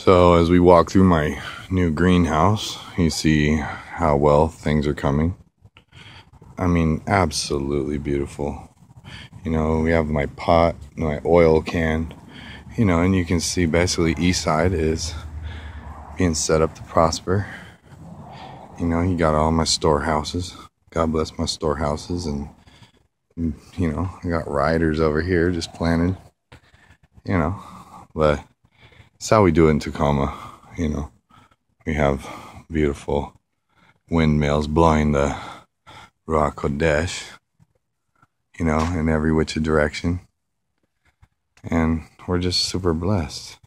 So as we walk through my new greenhouse, you see how well things are coming. I mean, absolutely beautiful. You know, we have my pot, my oil can, and you can see basically Eastside is being set up to prosper. You got all my storehouses. God bless my storehouses. And I got riders over here just planted, but it's how we do it in Tacoma. We have beautiful windmills blowing the Ruach Kodesh, in every which direction. And we're just super blessed.